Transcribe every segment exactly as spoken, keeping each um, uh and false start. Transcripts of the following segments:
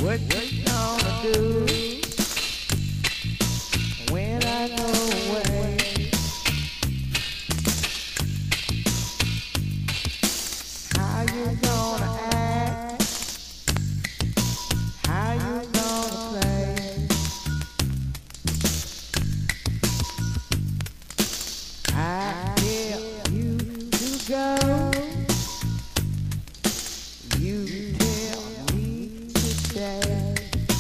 What you gonna do when I go away? How you gonna act? How you gonna play? I tell you to go, you tell me to stay.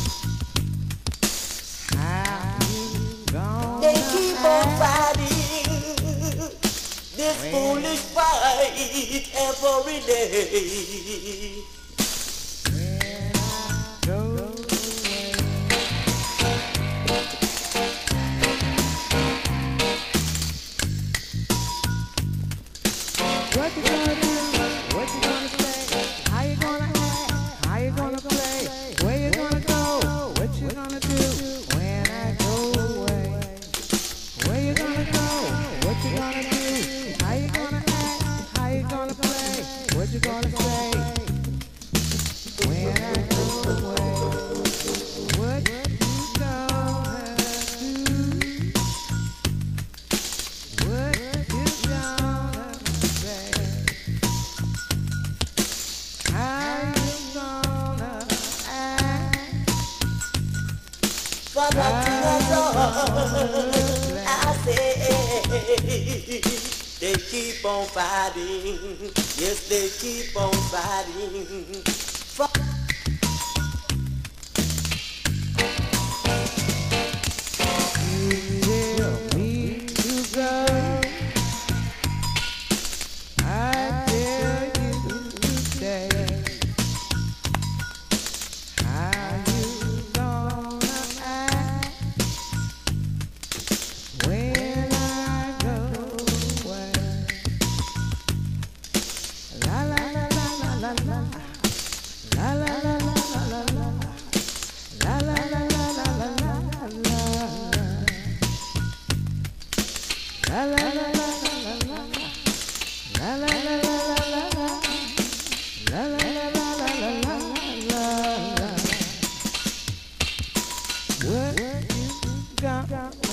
How you gonna They keep on act fighting this when foolish fight every day. when I go away? What you gonna do? What you gonna say? How you gonna act? How you gonna play? Where you gonna go? What you gonna do when I go away? Where you gonna go? What you gonna do? How you gonna act? How you gonna play? What you gonna say when I go away? What you gonna do? What you gonna say? How you gonna act? But I I say they keep on fighting. Yes, they keep on fighting. For You tell me to go, I tell you to stay. How you gonna act when I go away? La la la la la la la. La la la la la la la. La la la la la la la la. La la la la la la la. La la la la la la la. La la la la la la la la. What you got?